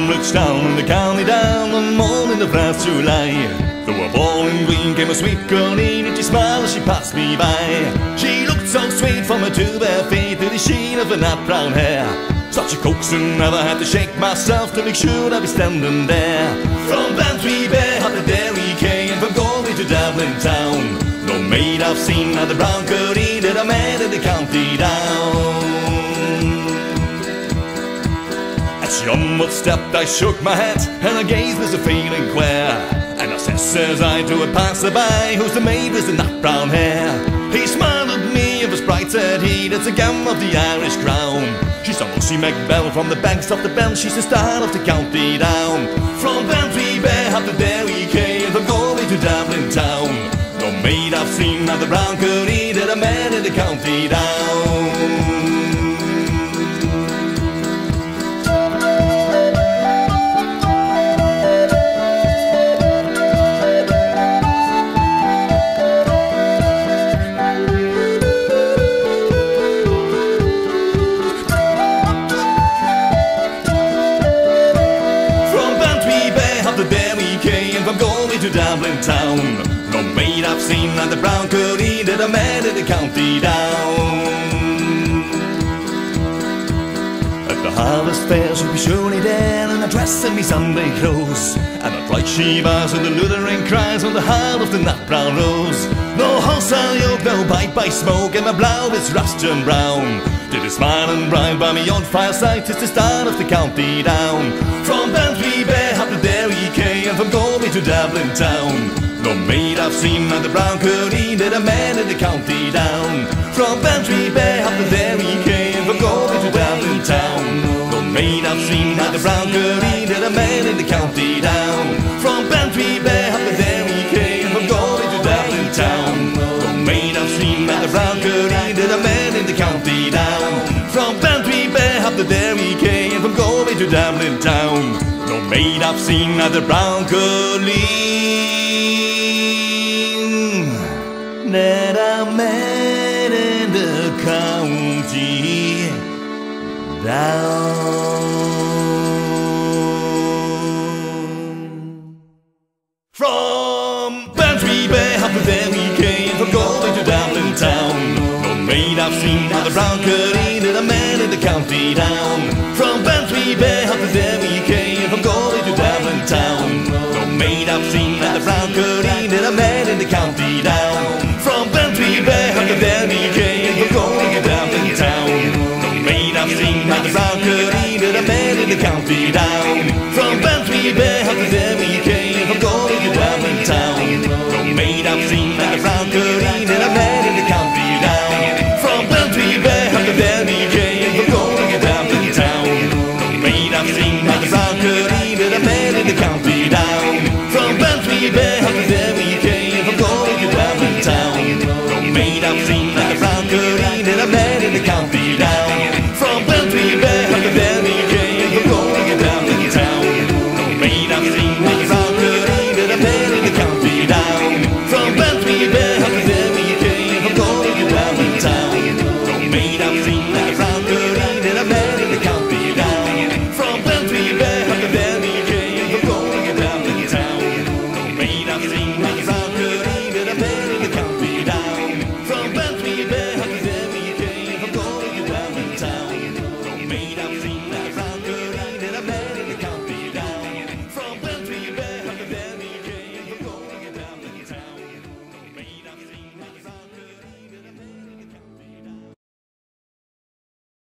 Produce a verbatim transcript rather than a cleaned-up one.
Cambridge town in the county down on the morning of last July. Though a ball in green came a sweet girl in and she smiled as she passed me by. She looked so sweet from her two bare feet to the sheen of her nut brown hair. Such a coaxing, never had to shake myself to make sure I'd be standing there. From Bantry Bay up to Derry Quay and from Galway to Dublin town, no maid I've seen had the brown curry that I met in the county down. As she onward stepped I shook my head and her gaze was a feeling queer. And I says, says I to a passerby, who's the maid with the nut brown hair. He smiled at me and was bright, said he, that's a gem of the Irish crown. She's a Lucy McBell from the banks of the bell, she's the star of the county down. From Bantry Bay up to Derry Quay and from Galway to Dublin town, no maid I've seen had the brown curry that I met in the county down. From Galway to Dublin town, no maid I've seen had the brown curry that I met in the county down. At the harvest fair she'll be surely there in a dress and me Sunday clothes, and the bright she bars and the luthering cries on the heart of the nut brown rose. No horse I'll yoke, no pipe I smoke, and my blouse is rust and brown. Did a smiling bride by me on fireside, it's the start of the county down. From Bantry Bay up to Derry Quay and from Galway to Dublin town, no maid I've seen had the brown curry that I met in the county down. From Bantry Bay up to Derry Quay and from Galway to Dublin town, no maid I've seen had the brown curry that I met in the county down. From Bantry Bay up to Derry Quay and from Galway to Dublin town, no maid I've seen had the brown curry that I met in the county down. From Bantry Bay up to Derry Quay and from Galway to Dublin town, no maid I've seen had the brown curly that I met in the county down. From Bantry Bay up to Derry Quay and from Galway to Dublin town, no maid I've seen had the brown curry that I met in the county down. From Bantry Bay up to Derry Quay and from Galway to Dublin town, no maid I've seen had the brown curry that I met in the county down. From Bantry Bay up to Derry Quay and from Galway to Dublin town, no maid I've seen had the brown curry that I met in the county down. From Bantry Bay up to Derry Quay and from Galway to Dublin town, no maid I've seen had the brown curry that I met in the county down. From Bantry Bay up to Derry Quay and from Galway to Dublin town, no maid I've seen had the brown curry that I met in the county down. From Bantry Bay up to Derry Quay and from Galway to Dublin town, no maid I've seen had the brown curry that I met in the county down. From Bantry Bay up to Derry Quay and from Galway to Dublin town, no maid I've seen had the brown curry that I met in the county down. From Bantry Bay up to Derry Quay and from Galway to Dublin town, no maid I've seen had the brown curry that I met in the county down. From Bantry Bay up to Derry Quay and from Galway to Dublin town, no maid I've seen had the brown curry that I met in the county down. From Bantry Bay up to Derry Quay and from Galway to Dublin town, no maid I've seen had the brown